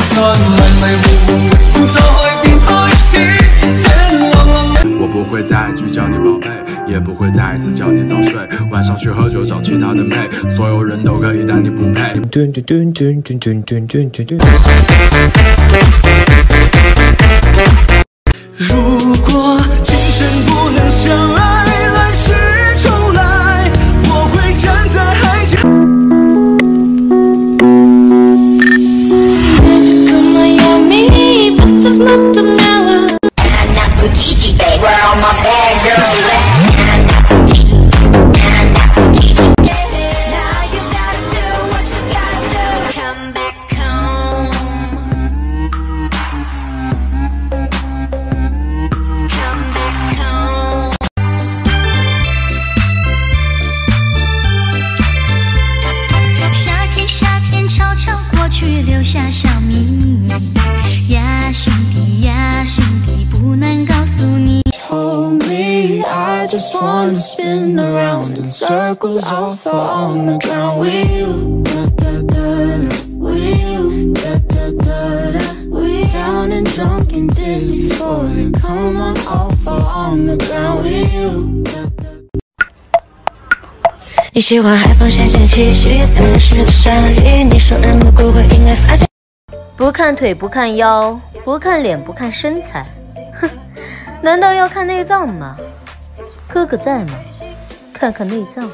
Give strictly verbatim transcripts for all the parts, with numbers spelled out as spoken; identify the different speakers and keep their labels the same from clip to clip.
Speaker 1: 我不会再去叫你宝贝，也不会再次叫你早睡。晚上去喝酒找其他的妹，所有人都可以，但你不配。
Speaker 2: 如果今生不能相爱，来世重来，我会站在海角。
Speaker 3: Just wanna spin around in circles all fall on the ground with you. Da, da, da, da, with you. Da, da, da, da, with down and drunk and dizzy for you. Come on, all fall on the ground with you. Da, da. 你喜欢海风咸咸气息，三人世的山里，你说人的骨灰应该撒下。
Speaker 4: 不看腿，不看腰，不看脸，不看身材，哼，难道要看内脏吗？ 哥哥在吗？看看内脏。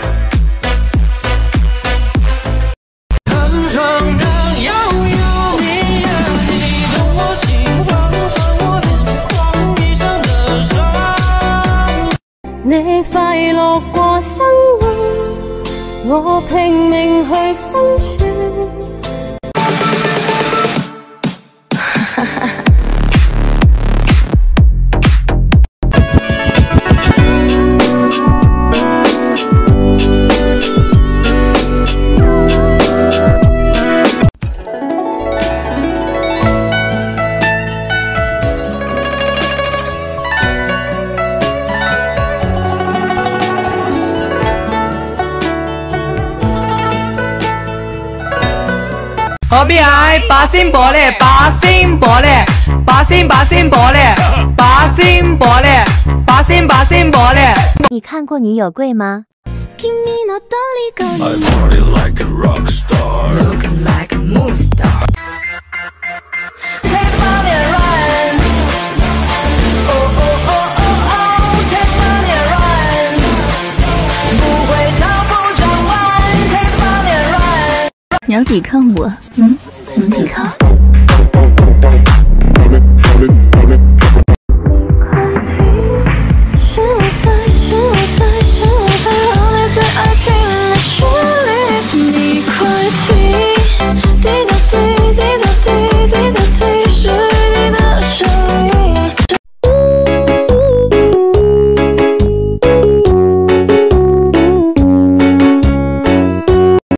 Speaker 4: 你快樂過生活，我拼命去生存。
Speaker 5: 何必爱八仙玻璃，八仙玻璃，八仙八仙玻璃，八仙玻璃，八仙八仙玻璃。
Speaker 4: 你看过女友贵吗？
Speaker 2: I party like a rock star, looking like a movie star. Take money and run, oh oh oh oh oh. Take money and run, 不会逃不转弯。Take money and run.
Speaker 6: 你要抵抗我，嗯？怎么抵抗？